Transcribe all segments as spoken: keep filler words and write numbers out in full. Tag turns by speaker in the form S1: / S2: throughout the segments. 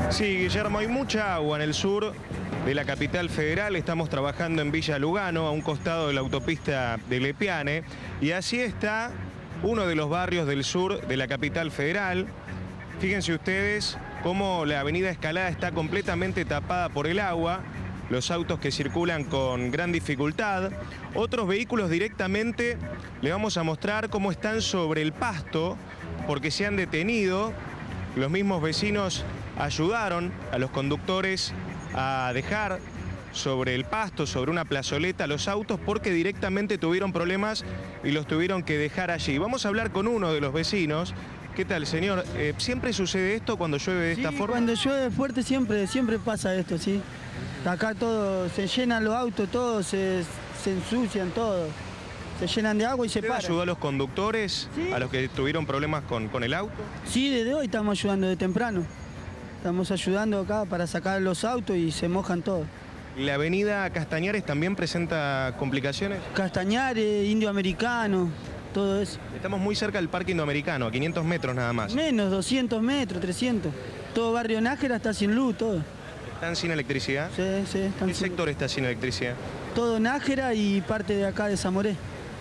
S1: Sí, Guillermo, hay mucha agua en el sur de la capital federal. Estamos trabajando en Villa Lugano, a un costado de la autopista de Lepiane. Y así está uno de los barrios del sur de la capital federal. Fíjense ustedes cómo la avenida Escalada está completamente tapada por el agua. Los autos que circulan con gran dificultad. Otros vehículos directamente le vamos a mostrar cómo están sobre el pasto porque se han detenido. Los mismos vecinos ayudaron a los conductores a dejar sobre el pasto, sobre una plazoleta, los autos porque directamente tuvieron problemas y los tuvieron que dejar allí. Vamos a hablar con uno de los vecinos. ¿Qué tal, señor? Eh, ¿Siempre sucede esto cuando llueve de
S2: sí,
S1: esta forma?
S2: Cuando llueve fuerte siempre, siempre pasa esto, sí. Acá todo, se llenan los autos, todos se, se ensucian, todos. Se llenan de agua y se paran.
S1: ¿Usted ayudó a los conductores, sí, a los que tuvieron problemas con, con el auto?
S2: Sí, desde hoy estamos ayudando de temprano. Estamos ayudando acá para sacar los autos y se mojan todos.
S1: ¿La avenida Castañares también presenta complicaciones?
S2: Castañares, Indio Americano, todo eso.
S1: Estamos muy cerca del Parque Indoamericano, a quinientos metros nada más.
S2: Menos, doscientos metros, trescientos. Todo Barrio Nájera está sin luz, todo.
S1: ¿Están sin electricidad?
S2: Sí, sí. Están
S1: ¿Qué
S2: sin...
S1: sector está sin electricidad?
S2: Todo Nájera y parte de acá de Zamoré.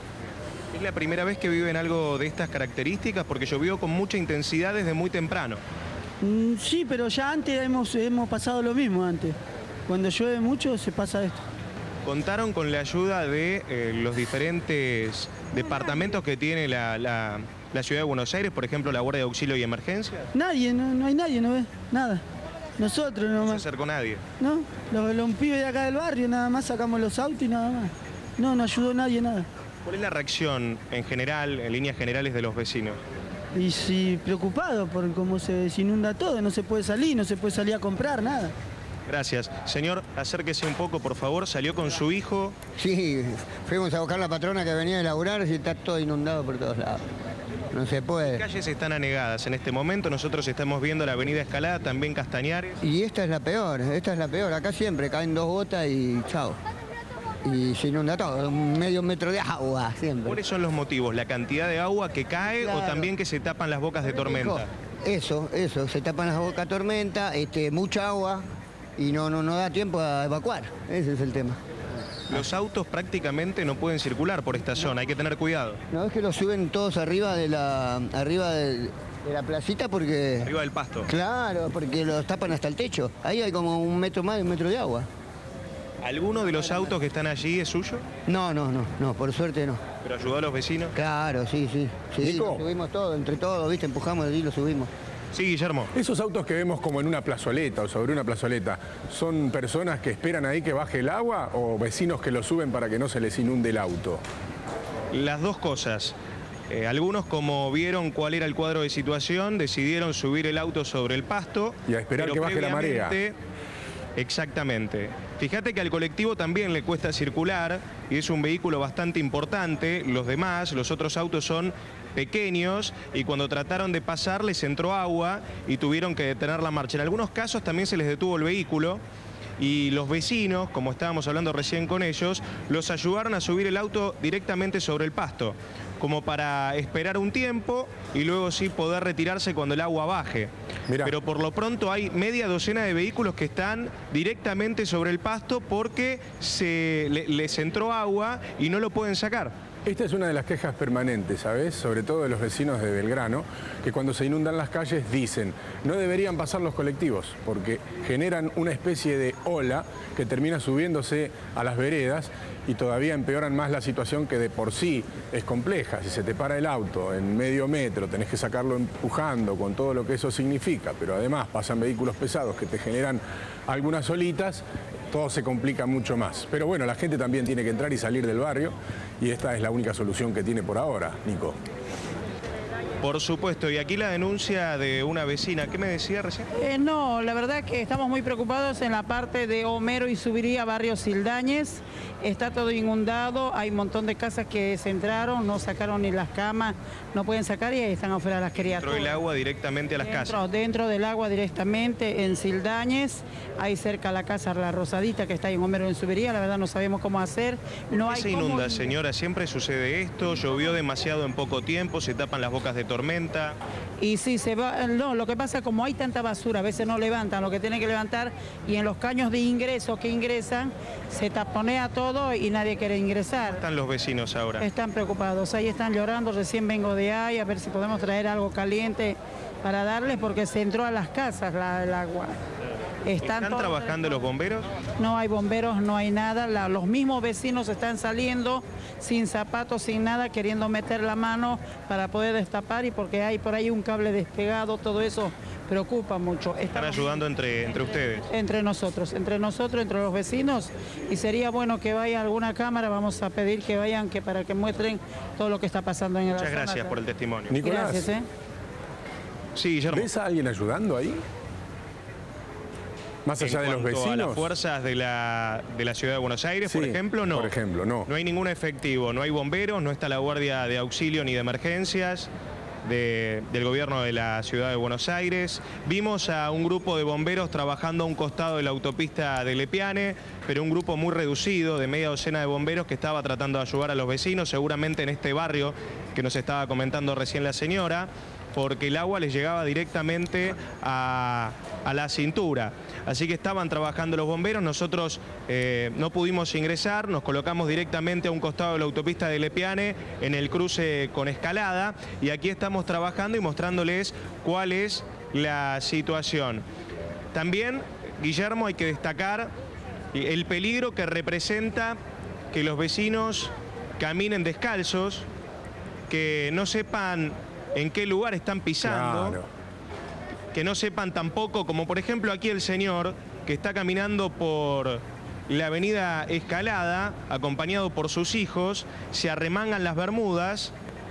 S1: ¿Es la primera vez que viven algo de estas características? Porque llovió con mucha intensidad desde muy temprano.
S2: Mm, sí, pero ya antes hemos, hemos pasado lo mismo antes. Cuando llueve mucho se pasa esto.
S1: ¿Contaron con la ayuda de eh, los diferentes departamentos que tiene la, la, la ciudad de Buenos Aires, por ejemplo, la Guardia de Auxilio y Emergencia?
S2: Nadie, no, no hay nadie, no ves, nada. Nosotros nomás.
S1: No se acercó nadie.
S2: No, los, los pibes de acá del barrio nada más sacamos los autos y nada más. No, no ayudó nadie, nada.
S1: ¿Cuál es la reacción en general, en líneas generales de los vecinos?
S2: Y sí, preocupado por cómo se, se inunda todo, no se puede salir, no se puede salir a comprar, nada.
S1: Gracias. Señor, acérquese un poco, por favor. ¿Salió con su hijo?
S3: Sí, fuimos a buscar la patrona que venía de laburar y está todo inundado por todos lados. No se puede.
S1: Las calles están anegadas en este momento. Nosotros estamos viendo la avenida Escalada, también Castañares.
S3: Y esta es la peor, esta es la peor. Acá siempre caen dos gotas y chao. Y se inunda todo, un medio metro de agua siempre.
S1: ¿Cuáles son los motivos? ¿La cantidad de agua que cae, claro, o también que se tapan las bocas de tormenta?
S3: Eso, eso, se tapan las bocas de tormenta, este, mucha agua y no, no, no da tiempo a evacuar. Ese es el tema.
S1: Los autos prácticamente no pueden circular por esta zona, hay que tener cuidado.
S3: No, es que los suben todos arriba de la, arriba de, de la placita porque...
S1: Arriba del pasto.
S3: Claro, porque los tapan hasta el techo. Ahí hay como un metro más de un metro de agua.
S1: ¿Alguno de los autos que están allí es suyo?
S3: No, no, no, no, por suerte no.
S1: ¿Pero ayudó a los vecinos?
S3: Claro, sí, sí. Sí, lo subimos todo, entre todos, ¿viste? Empujamos y lo subimos.
S1: Sí, Guillermo.
S4: Esos autos que vemos como en una plazoleta o sobre una plazoleta, ¿son personas que esperan ahí que baje el agua o vecinos que lo suben para que no se les inunde el auto?
S1: Las dos cosas. Eh, algunos, como vieron cuál era el cuadro de situación, decidieron subir el auto sobre el pasto.
S4: Y a esperar que baje la marea.
S1: Exactamente. Fíjate que al colectivo también le cuesta circular y es un vehículo bastante importante. Los demás, los otros autos son pequeños y cuando trataron de pasar les entró agua y tuvieron que detener la marcha. En algunos casos también se les detuvo el vehículo y los vecinos, como estábamos hablando recién con ellos, los ayudaron a subir el auto directamente sobre el pasto, como para esperar un tiempo y luego sí poder retirarse cuando el agua baje. Mirá. Pero por lo pronto hay media docena de vehículos que están directamente sobre el pasto porque se le, les entró agua y no lo pueden sacar.
S4: Esta es una de las quejas permanentes, ¿sabes? Sobre todo de los vecinos de Belgrano, que cuando se inundan las calles dicen no deberían pasar los colectivos porque generan una especie de ola que termina subiéndose a las veredas y todavía empeoran más la situación que de por sí es compleja. Si se te para el auto en medio metro, tenés que sacarlo empujando con todo lo que eso significa, pero además pasan vehículos pesados que te generan algunas olitas, todo se complica mucho más. Pero bueno, la gente también tiene que entrar y salir del barrio y esta es la única solución que tiene por ahora, Nico.
S1: Por supuesto, y aquí la denuncia de una vecina. ¿Qué me decía recién?
S5: Eh, no, la verdad que estamos muy preocupados en la parte de Homero y Subiría, barrio Sildañez. Está todo inundado, hay un montón de casas que se entraron, no sacaron ni las camas, no pueden sacar y ahí están afuera las criaturas.
S1: Dentro del agua directamente a las
S5: dentro,
S1: casas.
S5: Dentro del agua directamente en Sildañez, ahí cerca la casa La Rosadita que está ahí en Homero y Subiría, la verdad no sabemos cómo hacer. No
S1: ¿Qué
S5: hay
S1: se inunda,
S5: cómo...
S1: señora? Siempre sucede esto, llovió demasiado en poco tiempo, se tapan las bocas de tormenta.
S5: Y sí, se va, no, lo que pasa es como hay tanta basura, a veces no levantan lo que tienen que levantar y en los caños de ingreso que ingresan se taponea todo y nadie quiere ingresar.
S1: ¿Cómo están los vecinos ahora?
S5: Están preocupados, ahí están llorando, recién vengo de ahí a ver si podemos traer algo caliente para darles porque se entró a las casas la, el agua.
S1: ¿Están, ¿Están trabajando los bomberos?
S5: No hay bomberos, no hay nada. La, los mismos vecinos están saliendo sin zapatos, sin nada, queriendo meter la mano para poder destapar y porque hay por ahí un cable despegado, todo eso preocupa mucho.
S1: Están Estamos, ayudando entre, entre ustedes.
S5: Entre nosotros, entre nosotros, entre los vecinos. Y sería bueno que vaya alguna cámara, vamos a pedir que vayan que para que muestren todo lo que está pasando en el
S1: Muchas gracias por el testimonio.
S4: Nicolás,
S5: gracias, ¿eh?
S1: Sí, Guillermo.
S4: ¿Ves a alguien ayudando ahí? Más allá de los vecinos.
S1: A las fuerzas de la, de la ciudad de Buenos Aires,
S4: sí,
S1: por ejemplo, no.
S4: Por ejemplo, no.
S1: No hay ningún efectivo, no hay bomberos, no está la guardia de auxilio ni de emergencias de, del gobierno de la ciudad de Buenos Aires. Vimos a un grupo de bomberos trabajando a un costado de la autopista de Lepiane, pero un grupo muy reducido de media docena de bomberos que estaba tratando de ayudar a los vecinos, seguramente en este barrio que nos estaba comentando recién la señora, porque el agua les llegaba directamente a, a la cintura. Así que estaban trabajando los bomberos, nosotros eh, no pudimos ingresar, nos colocamos directamente a un costado de la autopista de Lepiane, en el cruce con Escalada, y aquí estamos trabajando y mostrándoles cuál es la situación. También, Guillermo, hay que destacar el peligro que representa que los vecinos caminen descalzos, que no sepan en qué lugar están pisando, claro. Que no sepan tampoco, como por ejemplo aquí el señor que está caminando por la avenida Escalada, acompañado por sus hijos, se arremangan las bermudas,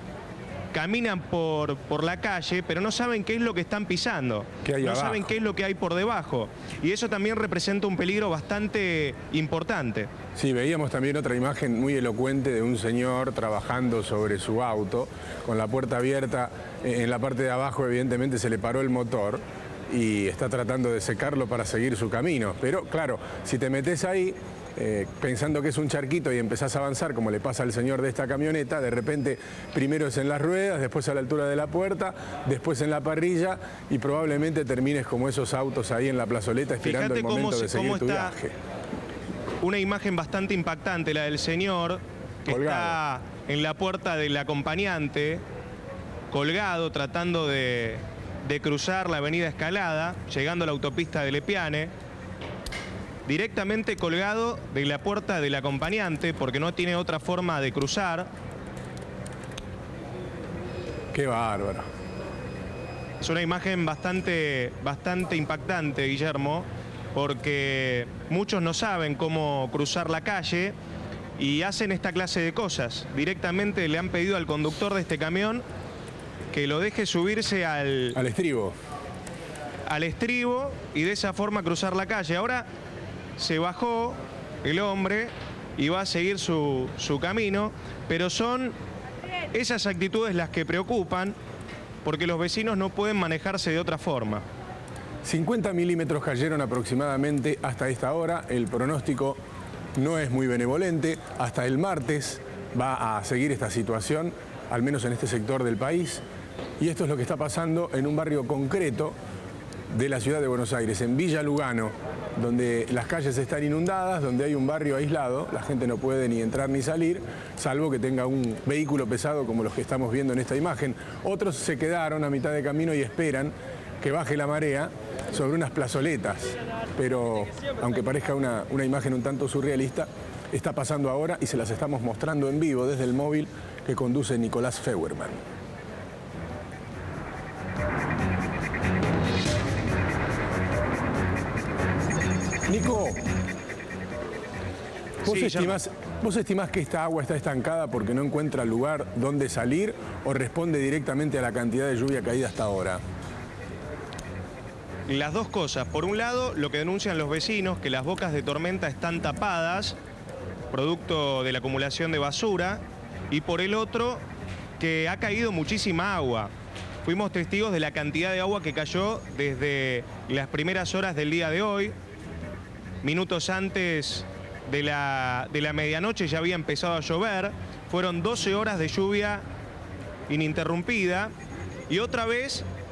S1: caminan por, por la calle, pero no saben qué es lo que están pisando,
S4: ¿Qué hay
S1: no
S4: abajo?
S1: saben qué es lo que hay por debajo, y eso también representa un peligro bastante importante.
S4: Sí, veíamos también otra imagen muy elocuente de un señor trabajando sobre su auto, con la puerta abierta, en la parte de abajo evidentemente se le paró el motor y está tratando de secarlo para seguir su camino. Pero claro, si te metes ahí eh, pensando que es un charquito y empezás a avanzar, como le pasa al señor de esta camioneta, de repente primero es en las ruedas, después a la altura de la puerta, después en la parrilla y probablemente termines como esos autos ahí en la plazoleta esperando
S1: Fíjate
S4: el momento
S1: cómo,
S4: de seguir
S1: cómo
S4: tu
S1: está
S4: viaje.
S1: Una imagen bastante impactante, la del señor que
S4: Colgado.
S1: Está en la puerta del acompañante, colgado, tratando de, de cruzar la avenida Escalada, llegando a la autopista de Lepiane, directamente colgado de la puerta del acompañante, porque no tiene otra forma de cruzar.
S4: Qué bárbaro.
S1: Es una imagen bastante, bastante impactante, Guillermo, porque muchos no saben cómo cruzar la calle y hacen esta clase de cosas. Directamente le han pedido al conductor de este camión que lo deje subirse al...
S4: Al estribo.
S1: Al estribo y de esa forma cruzar la calle. Ahora se bajó el hombre y va a seguir su, su camino, pero son esas actitudes las que preocupan porque los vecinos no pueden manejarse de otra forma.
S4: cincuenta milímetros cayeron aproximadamente hasta esta hora. El pronóstico no es muy benevolente. Hasta el martes va a seguir esta situación, al menos en este sector del país. Y esto es lo que está pasando en un barrio concreto de la ciudad de Buenos Aires, en Villa Lugano, donde las calles están inundadas, donde hay un barrio aislado. La gente no puede ni entrar ni salir, salvo que tenga un vehículo pesado como los que estamos viendo en esta imagen. Otros se quedaron a mitad de camino y esperan que baje la marea sobre unas plazoletas, pero aunque parezca una, una imagen un tanto surrealista, está pasando ahora y se las estamos mostrando en vivo desde el móvil que conduce Nicolás Feuerman. Nico, ¿vos,
S1: sí,
S4: estimás, ¿vos estimás que esta agua está estancada porque no encuentra lugar donde salir o responde directamente a la cantidad de lluvia caída hasta ahora?
S1: Las dos cosas. Por un lado, lo que denuncian los vecinos, que las bocas de tormenta están tapadas, producto de la acumulación de basura, y por el otro, que ha caído muchísima agua. Fuimos testigos de la cantidad de agua que cayó desde las primeras horas del día de hoy. Minutos antes de la, de la medianoche ya había empezado a llover. Fueron doce horas de lluvia ininterrumpida. Y otra vez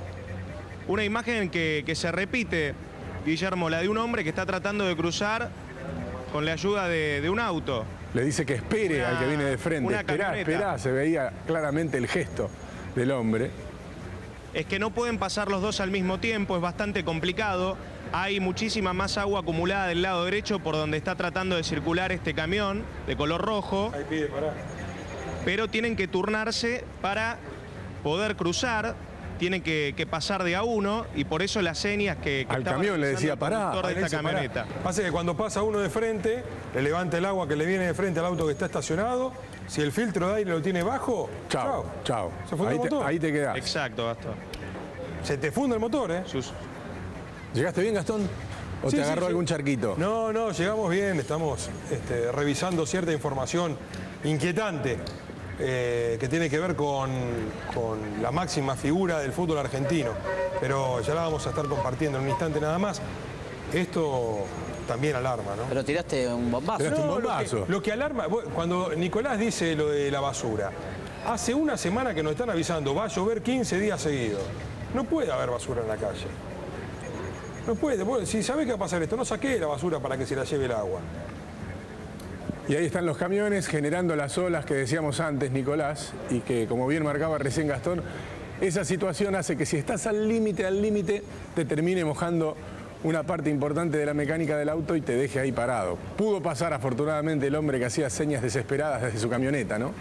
S1: una imagen que, que se repite, Guillermo, la de un hombre que está tratando de cruzar con la ayuda de, de un auto.
S4: Le dice que espere
S1: Una-
S4: al que viene de frente.
S1: una
S4: Esperá,
S1: camioneta.
S4: esperá, se veía claramente el gesto del hombre.
S1: Es que no pueden pasar los dos al mismo tiempo, es bastante complicado. Hay muchísima más agua acumulada del lado derecho por donde está tratando de circular este camión de color rojo.
S6: Ahí pide, pará.
S1: Pero tienen que turnarse para poder cruzar, tienen que, que pasar de a uno y por eso las señas que, que
S4: Al
S1: estaba
S4: camión le
S1: realizando
S4: decía,
S1: el
S4: "Pará".
S1: conductor de
S6: Ahí le
S1: esta
S6: dice, pará.
S1: camioneta.
S6: Pasa que cuando pasa uno de frente, le levanta el agua que le viene de frente al auto que está estacionado. Si el filtro de aire lo tiene bajo,
S4: Chao, chao.
S6: Se funde
S4: Ahí
S6: el
S4: te,
S6: motor.
S4: ahí te quedás.
S1: Exacto, Gastón.
S6: Se te funde el motor, ¿eh?
S1: Sus-
S4: ¿Llegaste bien, Gastón? ¿O
S6: Sí,
S4: te
S6: sí,
S4: agarró
S6: sí.
S4: algún charquito?
S6: No, no, llegamos bien, estamos este, revisando cierta información inquietante eh, que tiene que ver con, con la máxima figura del fútbol argentino. Pero ya la vamos a estar compartiendo en un instante nada más. Esto también alarma, ¿no?
S7: Pero tiraste un bombazo.
S4: Tiraste un
S6: No, lo que,
S4: bombazo.
S6: lo que alarma, bueno, cuando Nicolás dice lo de la basura, hace una semana que nos están avisando, va a llover quince días seguidos. No puede haber basura en la calle. No puede, puede. Si sabés que va a pasar esto, no saqué la basura para que se la lleve el agua.
S4: Y ahí están los camiones generando las olas que decíamos antes, Nicolás, y que, como bien marcaba recién Gastón, esa situación hace que si estás al límite, al límite, te termine mojando una parte importante de la mecánica del auto y te deje ahí parado. Pudo pasar, afortunadamente, el hombre que hacía señas desesperadas desde su camioneta, ¿no?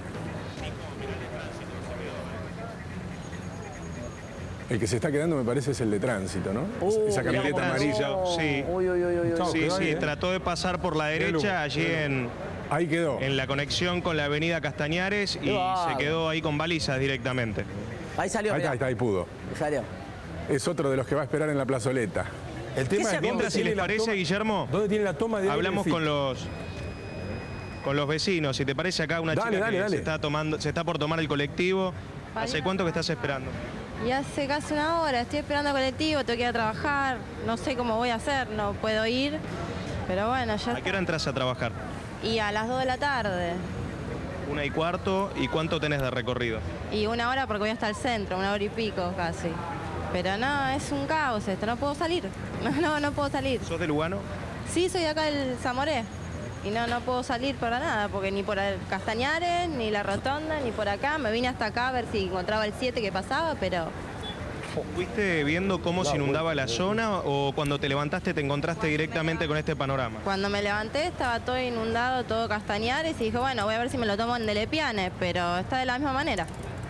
S4: El que se está quedando, me parece, es el de tránsito, ¿no?
S7: Uh,
S4: Esa
S7: mirá
S4: camioneta
S7: cómo
S4: amarilla.
S7: no.
S1: Sí.
S7: Uy, uy, uy, uy, uy.
S6: Chao,
S1: Sí,
S6: quedó
S1: sí,
S6: ahí, ¿eh?
S1: trató de pasar por la
S6: Qué lujo,
S1: derecha, allí
S6: qué
S1: en,
S4: Ahí quedó.
S1: en la conexión con la avenida Castañares y
S7: Qué bárbaro.
S1: se quedó ahí con balizas directamente.
S7: Ahí salió,
S4: Ahí está,
S7: mirá.
S4: ahí está, ahí pudo.
S7: Ahí salió.
S4: Es otro de los que va a esperar en la plazoleta.
S6: El tema
S7: se-
S6: es dónde
S1: Mientras, si
S6: tiene
S1: les
S6: la
S1: parece,
S6: toma-
S1: Guillermo,
S6: ¿Dónde tiene la toma de aire
S1: hablamos
S6: el
S1: con
S6: filtro?
S1: los con los vecinos. Si te parece, acá una
S4: Dale,
S1: chica
S4: dale,
S1: que
S4: dale.
S1: Se, está tomando, se está por tomar el colectivo. ¿Hace cuánto que estás esperando?
S8: Y hace casi una hora, estoy esperando al colectivo, tengo que ir a trabajar, no sé cómo voy a hacer, no puedo ir, pero bueno, ya
S1: ¿A qué hora entras a trabajar?
S8: Y a las dos de la tarde,
S1: Una y cuarto. ¿Y cuánto tenés de recorrido?
S8: y una hora porque voy hasta el centro, una hora y pico casi. Pero no, es un caos esto, no puedo salir, no, no, no puedo salir.
S1: ¿Sos de Lugano?
S8: Sí, soy de acá del Zamoré, y no, no puedo salir para nada, porque ni por el Castañares, ni la Rotonda, ni por acá, me vine hasta acá a ver si encontraba el siete que pasaba, pero...
S1: ¿Fuiste viendo cómo se inundaba la zona o cuando te levantaste te encontraste directamente con este panorama?
S8: Cuando me levanté estaba todo inundado, todo Castañares y dije, bueno, voy a ver si me lo tomo en Delepiane, pero está de la misma manera.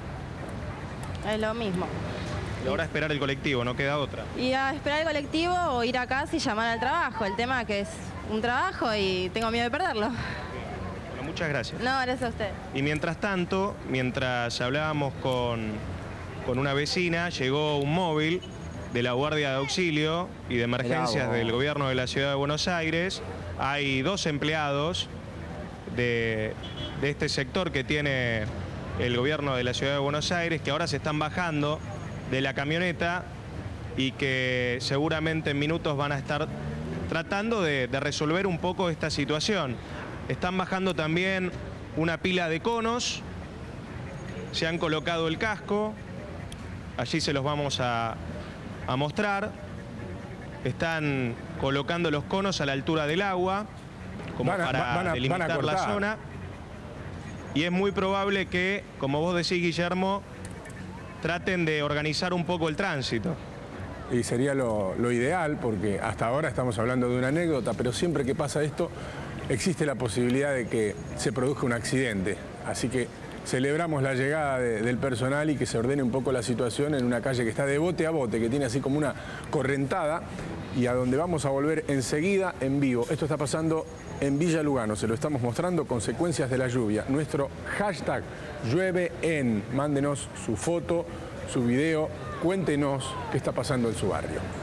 S8: Es lo mismo.
S1: Y ahora esperar el colectivo, no queda otra.
S8: Y a esperar el colectivo o ir a casa y llamar al trabajo. El tema que es un trabajo y tengo miedo de perderlo.
S1: Bueno, muchas gracias.
S8: No, gracias a usted.
S1: Y mientras tanto, mientras hablábamos con, con una vecina, llegó un móvil de la Guardia de Auxilio y de Emergencias
S7: vos.
S1: del Gobierno de la Ciudad de Buenos Aires. Hay dos empleados de, de este sector que tiene el Gobierno de la Ciudad de Buenos Aires que ahora se están bajando de la camioneta y que seguramente en minutos van a estar tratando de, de resolver un poco esta situación. Están bajando también una pila de conos, se han colocado el casco, allí se los vamos a, a mostrar. Están colocando los conos a la altura del agua, como
S4: Van a-
S1: para
S4: van a- van a
S1: delimitar la
S4: cortar.
S1: zona. Y es muy probable que, como vos decís, Guillermo, traten de organizar un poco el tránsito.
S4: Y sería lo, lo ideal, porque hasta ahora estamos hablando de una anécdota, pero siempre que pasa esto, existe la posibilidad de que se produzca un accidente. Así que celebramos la llegada de- del personal y que se ordene un poco la situación en una calle que está de bote a bote, que tiene así como una correntada, y a donde vamos a volver enseguida en vivo. Esto está pasando en Villa Lugano, se lo estamos mostrando, consecuencias de la lluvia. Nuestro hashtag llueve en, mándenos su foto, su video, cuéntenos qué está pasando en su barrio.